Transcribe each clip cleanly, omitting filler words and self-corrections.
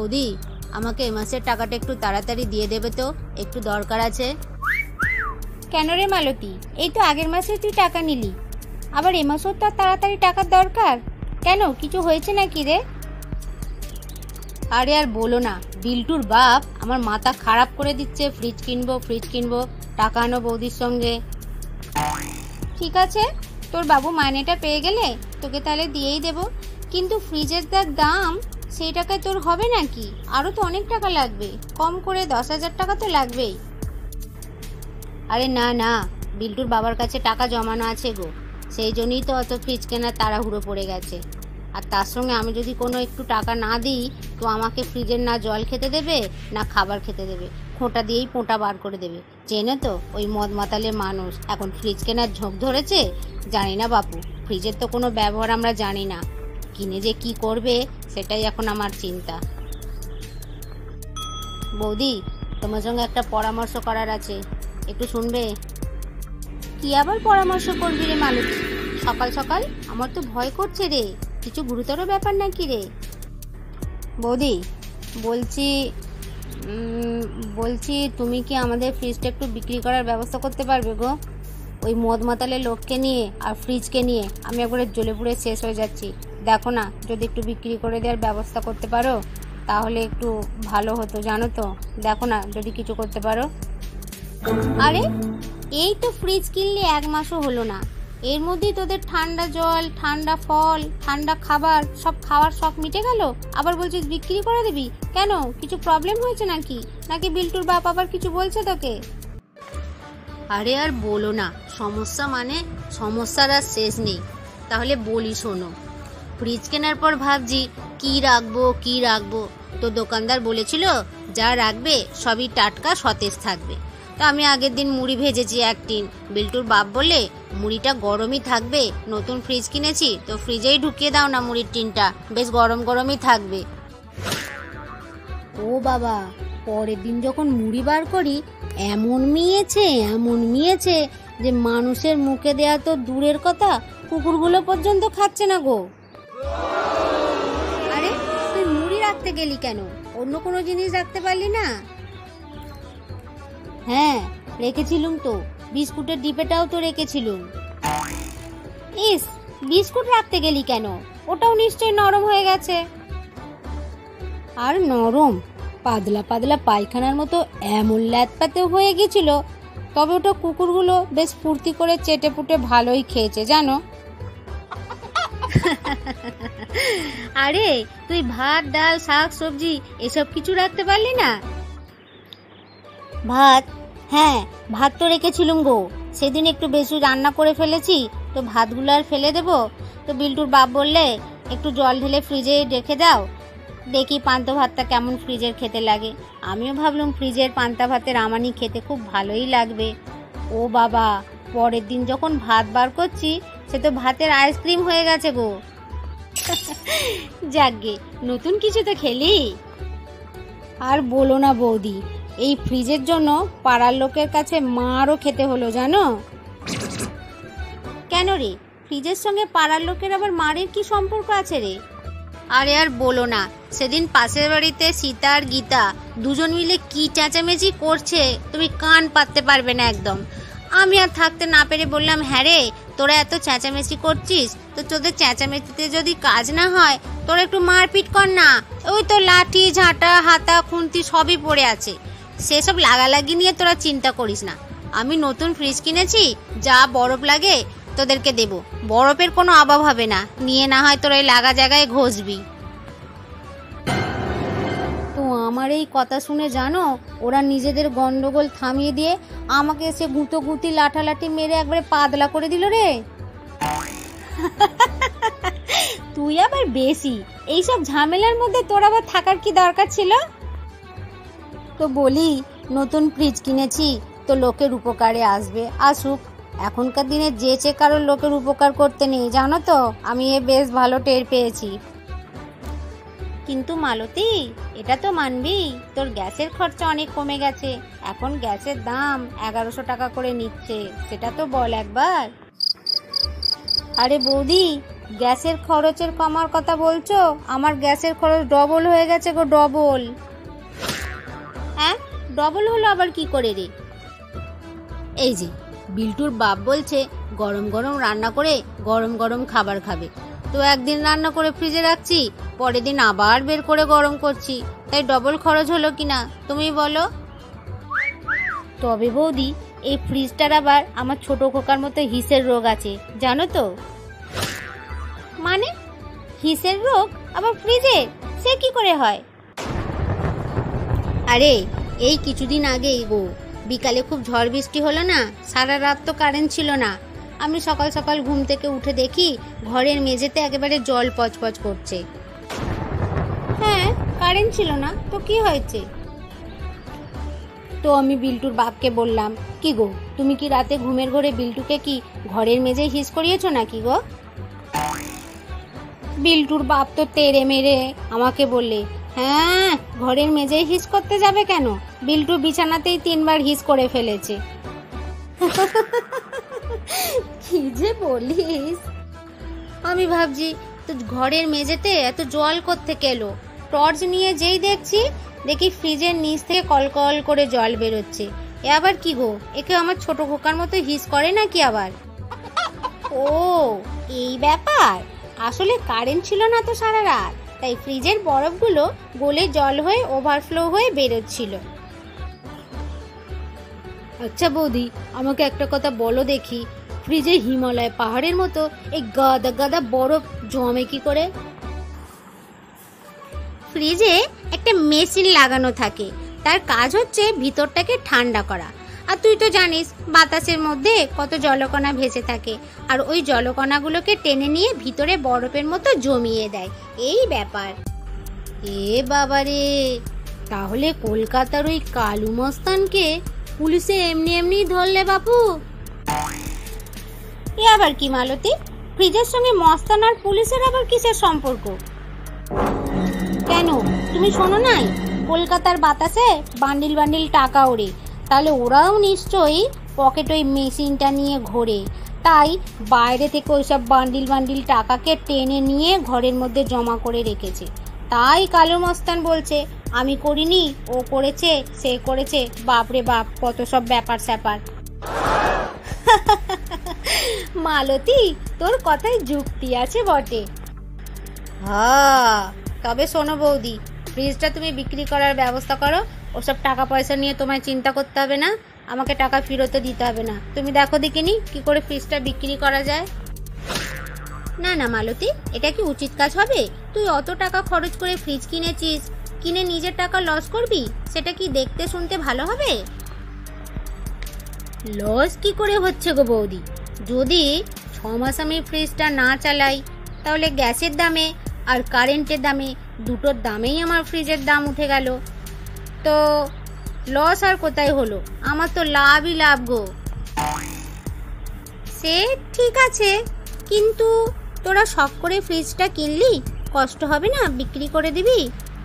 বৌদি, আমাকে এ মাসের টাকাটা একটু তাড়াতাড়ি দিয়ে দেবে তো, একটু দরকার আছে। কেন রে মালতী, এই তো আগের মাসে তুই টাকা নিলি, আবার এ মাসেও তো তাড়াতাড়ি টাকার দরকার কেন? কিছু হয়েছে নাকি রে? আরে আর বলো না, বিল্টুর বাপ আমার মাথা খারাপ করে দিচ্ছে। ফ্রিজ কিনবো, টাকা আনো বৌদির সঙ্গে। ঠিক আছে, তোর বাবু মাইনেটা পেয়ে গেলে তোকে তাহলে দিয়েই দেব, কিন্তু ফ্রিজের যা দাম সেই টাকায় তোর হবে নাকি? আরও তো অনেক টাকা লাগবে, কম করে 10,000 টাকা তো লাগবেই। আরে না না, বিল্টুর বাবার কাছে টাকা জমানো আছে গো, সেই জন্যই তো অত ফ্রিজ কেনার তাড়াহুড়ো পড়ে গেছে। আর তার সঙ্গে আমি যদি কোনো একটু টাকা না দিই তো আমাকে ফ্রিজের না জল খেতে দেবে না খাবার খেতে দেবে, খোঁটা দিয়েই পোঁটা বার করে দেবে। চেনে তো ওই মদ মাতালে মানুষ, এখন ফ্রিজ কেনার ঝোঁক ধরেছে। জানি না বাপু, ফ্রিজের তো কোনো ব্যবহার আমরা জানি না, কিনে যে কি করবে সেটাই এখন আমার চিন্তা। বৌদি, তোমার সঙ্গে একটা পরামর্শ করার আছে, একটু শুনবে? কি আবার পরামর্শ করবি রে মালতী? সকাল সকাল আমার তো ভয় করছে রে, কিছু গুরুতর ব্যাপার নাকি রে? বৌদি, বলছি তুমি কি আমাদের ফ্রিজটা একটু বিক্রি করার ব্যবস্থা করতে পারবে গো? ওই মদ মাতালে লোককে নিয়ে আর ফ্রিজকে নিয়ে আমি একবারে জ্বলে পুড়ে শেষ হয়ে যাচ্ছি। দেখো না, যদি একটু বিক্রি করে দেওয়ার ব্যবস্থা করতে পারো তাহলে একটু ভালো হতো, জানো তো। দেখো না যদি কিছু করতে পারো। আরে এই তো ফ্রিজ কিনলি 1 মাসও হলো না, এর মধ্যেই তোদের ঠান্ডা জল, ঠান্ডা ফল, ঠান্ডা খাবার সব খাওয়ার শখ মিটে গেল, আবার বলছিস বিক্রি করে দিবি? কেন, কিছু প্রবলেম হয়েছে নাকি? নাকি বিল্টুর বাপ আবার কিছু বলছে তোকে? আরে আর বলো না, সমস্যা মানে সমস্যার আর শেষ নেই। তাহলে বলি শোনো, ফ্রিজ কেনার পর ভাবছি কি রাখবো। তো দোকানদার বলেছিল যা রাখবে সবই টাটকা সতেজ থাকবে। তো আমি আগের দিন মুড়ি ভেজেছি 1 টিন। বিল্টুর বাপ বলে মুড়িটা গরমই থাকবে, নতুন ফ্রিজ কিনেছি তো ফ্রিজেই ঢুকিয়ে দাও না মুড়ির টিনটা, বেশ গরমই থাকবে। ও বাবা, পরের দিন যখন মুড়ি বার করি এমন মিয়েছে যে মানুষের মুখে দেয়া তো দূরের কথা, কুকুরগুলো পর্যন্ত খাচ্ছে না গো। আরে তুই মুড়ি রাখতে গেলি কেন? অন্য কোনো জিনিস রাখতে পারলি না? হ্যাঁ রেখেছিলুম তো, বিস্কুটের ডিপেটাও তো রেখেছিলুম। ইস, বিস্কুট রাখতে গেলি কেন? ওটাও নিশ্চয়ই নরম হয়ে গেছে। আর নরম, পাতলা পাতলা পায়খানার মতো এমন ল্যাতপাতে হয়ে গেছিল, তবে ওটা কুকুরগুলো বেশ ফুর্তি করে চেটে পুটে ভালোই খেয়েছে জানো। আরে তুই ভাত, ডাল, শাক সবজি এসব কিছু রাখতে পারলি না? হ্যাঁ ভাত তো রেখেছিলুম গো, সেদিন একটু বেশি রান্না করে ফেলেছি, তো ভাতগুলো আর ফেলে দেবো। তো বিল্টুর বাপ বললে একটু জল ঢেলে ফ্রিজে রেখে দাও, দেখি পান্তা ভাতটা কেমন ফ্রিজের খেতে লাগে। আমিও ভাবলাম ফ্রিজের পান্তা ভাতের আমানি খেতে খুব ভালোই লাগবে। ও বাবা, পরের দিন যখন ভাত বার করছি সে তো ভাতের আইসক্রিম হয়ে গেছে গো। যাকগে, নতুন কিছু তো খেলি। আর বলো না বৌদি, এই ফ্রিজের জন্য পাড়ার লোকের কাছে মারও খেতে হলো জানো। কেন রে, ফ্রিজের সঙ্গে পাড়ার লোকের আবার মারের কি সম্পর্ক আছে রে? আরে আর বলো না, সেদিন পাশের বাড়িতে সীতা আর গীতা দুজন মিলে কি চেঁচামেচি করছে, তুমি কান পাততে পারবে না একদম। আমি আর থাকতে না পেরে বললাম, হ্যাঁ রে, তোরা এত চেঁচামেচি করছিস, তো তোদের চেঁচামেচিতে যদি কাজ না হয় তোরা একটু মারপিট কর না। ওই তো লাঠি, ঝাঁটা, হাতা, খুন্তি সবই পড়ে আছে, সেসব লাগালাগি নিয়ে তোরা চিন্তা করিস না। আমি নতুন ফ্রিজ কিনেছি, যা বরফ লাগে তোদেরকে দেব, বরফের কোনো অভাব হবে না, নিয়ে না হয় তোরা এই লাগা জায়গায় ঘষবি। তো আমার এই কথা শুনে জানো, ওরা নিজেদের গন্ডগোল থামিয়ে দিয়ে আমাকে এসে গুঁতি লাঠালাঠি মেরে একবারে পাতলা করে দিল রে। তুই আবার বেশি, এইসব ঝামেলার মধ্যে তোর আবার থাকার কি দরকার ছিল? তো বলি, নতুন ফ্রিজ কিনেছি তো লোকের উপকারে আসবে, আসুক। এখনকার দিনে যে কারোর লোকের উপকার করতে নেই জানো তো, আমি বেশ ভালো টের পেয়েছি। কিন্তু মালতী, এটা তো মানবি তোর গ্যাসের খরচা অনেক কমে গেছে, এখন গ্যাসের দাম 1100 টাকা করে নিচ্ছে, সেটা তো বল একবার। আরে বৌদি, গ্যাসের খরচের কমার কথা বলছো? আমার গ্যাসের খরচ ডবল হয়ে গেছে গো, ডবল। হ্যাঁ, ডবল হলো আবার কি করে রে? এই যে বিল্টুর বাপ বলছে গরম গরম রান্না করে গরম গরম খাবার খাবে, তো একদিন রান্না করে ফ্রিজে রাখছি, পরের দিন আবার বের করে গরম করছি, তাই ডবল খরচ হলো কিনা তুমি বলো? তবে বৌদি, এই ফ্রিজটার আবার আমার ছোট খোকার মতো হিসের রোগ আছে, জানো তো? মানে হিসের রোগ আবার ফ্রিজে? সে কি করে হয়? আরে এই কিছুদিন আগেই গো, বিকালে খুব ঝড় বৃষ্টি হলো না, সারা রাত তো কারেন্ট ছিল না। আমি সকাল সকাল ঘুম থেকে উঠে দেখি ঘরের মেঝেতে একেবারে জল পচপচ করছে। হ্যাঁ, কারেন্ট ছিল না তো কি হয়েছে? তো আমি বিল্টুর বাপকে বললাম, কি গো, তুমি কি রাতে ঘুমের ঘরে বিল্টুকে কি ঘরের মেঝে হিস করিয়েছো নাকি গো? বিল্টুর বাপ তো তেড়ে মেরে আমাকে বললে, হ্যাঁ, ঘরের মেঝে হিস করতে যাবে কেন, বিল্টু বিছানাতেই 3 বার হিস করে ফেলেছে। কি যে বলিস! আমি ভাবছি তো ঘরের মেঝেতে এত জল কোত্থেকে এলো, টর্চ নিয়ে যেই দেখি ফ্রিজের নিচ থেকে কলকল করে জল বেরোচ্ছে। এ আবার কি গো, একে আমার ছোট খোকার মতো হিস করে নাকি আবার? ও, এই ব্যাপার। আসলে কারেন্ট ছিল না তো সারা রাত, তাই ফ্রিজের বরফগুলো গলে জল হয়ে ওভারফ্লো হয়ে বেরোচ্ছিল। আচ্ছা বৌদি, আমাকে একটা কথা বলো দেখি, ফ্রিজে হিমালয় পাহাড়ের মতো এই গাদা গাদা বরফ জমে কি করে? ফ্রিজে একটা মেশিন লাগানো থাকে, তার কাজ হচ্ছে ভিতরটাকে ঠান্ডা করা। আর তুই তো জানিস বাতাসের মধ্যে কত জলকণা ভেসে থাকে, আর ওই জলকণাগুলোকে টেনে নিয়ে ভিতরে বরফের মতো জমিয়ে দেয়, এই ব্যাপার। এ বাবারে, তাহলে কলকাতার ওই কালু মস্তানকে পুলিশে এমনি এমনি ধরলে বাপু? এ আবার কি মালতী, ফ্রিজের সঙ্গে মস্তান আর পুলিশের আবার কিসের সম্পর্ক? কেন, তুমি শোনো নাই, কলকাতার বাতাসে বান্ডিল বান্ডিল টাকা ওড়ে, তাহলে ওরাও নিশ্চয়ই পকেট ওই মেশিনটা নিয়ে ঘোরে, তাই বাইরে থেকে ওইসব বান্ডিল বান্ডিল টাকাকে টেনে নিয়ে ঘরের মধ্যে জমা করে রেখেছে। তাই কালো মস্তান বলছে আমি করিনি, ও করেছে, সে করেছে, বাপরে বাপ কত সব ব্যাপার স্যাপার। মালতী, তোর কথায় যুক্তি আছে বটে। হ্যাঁ, তবে শোনো বৌদি, ফ্রিজটা তুমি বিক্রি করার ব্যবস্থা করো, ওসব টাকা পয়সা নিয়ে তোমায় চিন্তা করতে হবে না, আমাকে টাকা ফেরত দিতে হবে না। তুমি দেখো দেখিনি কি করে ফ্রিজটা বিক্রি করা যায়। না না মালতী, এটা কি উচিত কাজ হবে? তুই অত টাকা খরচ করে ফ্রিজ কিনেছিস, কিনে নিজের টাকা লস করবি, সেটা কি দেখতে শুনতে ভালো হবে? লস কি করে হচ্ছে গো বৌদি? যদি 6 মাস আমি ফ্রিজটা না চালাই, তাহলে গ্যাসের দামে আর কারেন্টের দামে, দুটোর দামেই আমার ফ্রিজের দাম উঠে গেল, তো লস আর কোথায় হলো? আমার তো লাভই লাভ গো। সে ঠিক আছে, কিন্তু তোরা শখ করে ফ্রিজটা কিনলি, কষ্ট হবে না বিক্রি করে দিবি?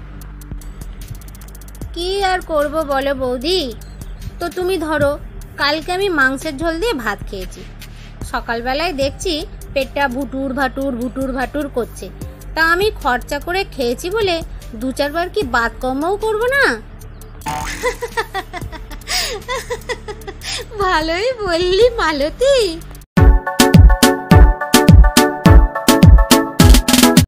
কি আর করব বলো বৌদি, তো তুমি ধরো কালকে আমি মাংসের ঝোল দিয়ে ভাত খেয়েছি, সকালবেলায় দেখছি পেটটা ভুটুর ভাটুর ভুটুর ভাটুর করছে, তা আমি খরচা করে খেয়েছি বলে 2-4 বার কি বাত কমও করবো না? ভালোই বললি মালতী।